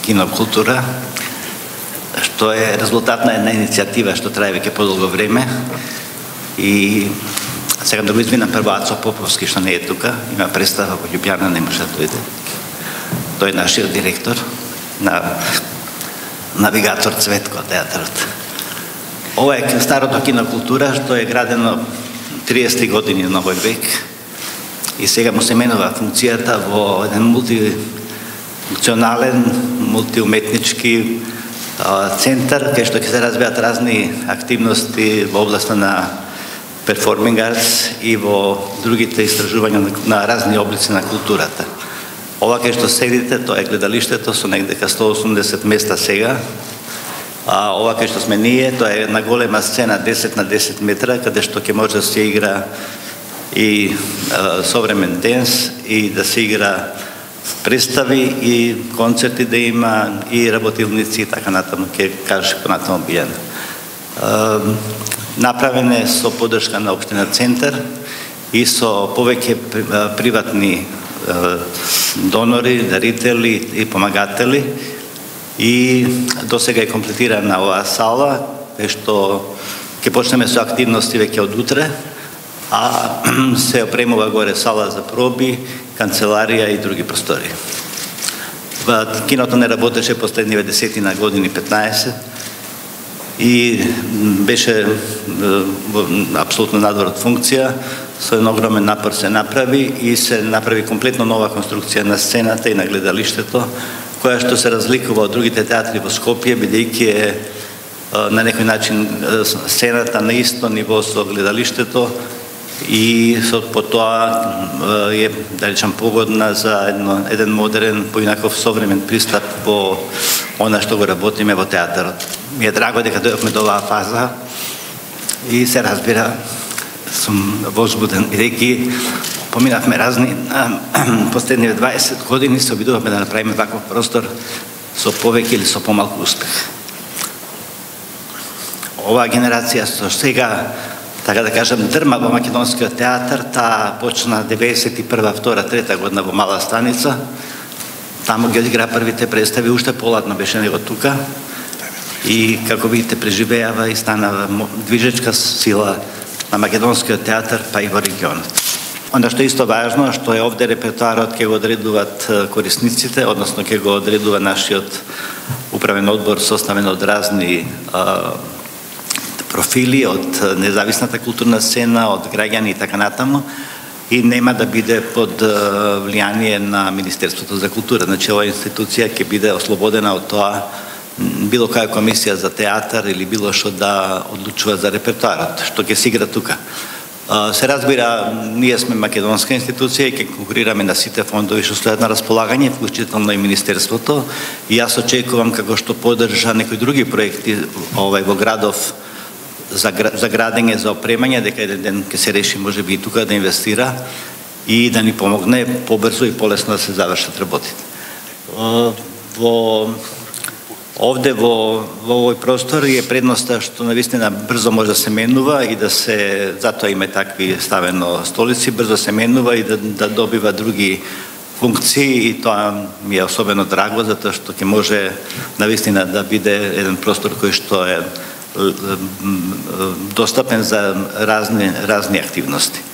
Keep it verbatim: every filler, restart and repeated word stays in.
Кинокултура, што е резултат на една иницијатива што трае веќе подолго време. И сега да го извинам прво Ацо Поповски што не е тука, има представа во Љубљана, не може да дојде. Тој е нашиот директор на Навигатор Цветко театарот. Ова е старото Кинокултура што е градено триесет години на овој век и сега му се менува функцијата во еден мултифункционален, мултиуметнички центар кај што ќе се развијат разни активности во областа на перформинг артс и во другите истражувања на разни облици на културата. Ова кај што седите, тоа е гледалиштето со негдека сто осумдесет места сега. А ова кај што сме ние, тоа е една голема сцена десет на десет метра, каде што ќе може да се игра и а, современ денс, и да се игра представи, и концерти да има, и работилници, и така натаму, ќе кажеш понатаму Билјана. Направен е со поддршка на Општина Центар и со повеќе приватни а, донори, дарители и помагатели. И до сега е комплетирана оваа сала, кај што ќе почнеме со активности веќе од утре, а се опремува горе сала за проби, канцеларија и други простори. Киното не работеше последниве десетина години, петнаесет, и беше апсолутно надвор од функција, со еден огромен напор се направи и се направи комплетно нова конструкција на сцената и на гледалиштето, која што се разликува од другите театри во Скопје, бидејќи е на некој начин сцената на исто ниво со гледалиштето и со по тоа е, да речам, погодна за едно, еден модерен, поинаков современ пристап во она што го работиме во театарот. Ми е драго дека дојдовме до оваа фаза и се разбира, сум возбуден, бидејќи поминавме разни, последниве дваесет години се обидуваме да направиме ваков простор со повеќе или со помалку успех. Оваа генерација што сега, така да кажам, дрма во македонскиот театар, таа почна деветдесет и прва, втора, трета година во Мала Станица. Таму ги одигра првите представи, уште поладно беше него тука. И како видите, преживеава и станава движечка сила на македонскиот театар, па и во регионот. Оно што е исто важно, што е овде репертуарот ќе го одредуваат корисниците, односно ќе го одредува нашиот управен одбор составен од разни а, профили, од независната културна сцена, од граѓани и така натаму, и нема да биде под влијание на Министерството за култура. Значи, оваа институција ќе биде ослободена од тоа било која комисија за театар или било што да одлучува за репертуарот, што ќе се игра тука. Се разбира, ние сме македонска институција и ќе конкурираме на сите фондови што стојат на располагање, вклучително и Министерството, и јас очекувам како што поддржа некои други проекти овај во градов за, за градење, за опремање, дека еден ден ќе се реши можеби и тука да инвестира и да ни помогне побрзо и полесно да се завршат работите. Во Овде во, во овој простор е предноста што навистина брзо може да се менува и да се, затоа има такви ставено столици, брзо се менува и да, да добива други функции, и тоа ми е особено драго, затоа што ќе може навистина да биде еден простор кој што е достапен за разни, разни активности.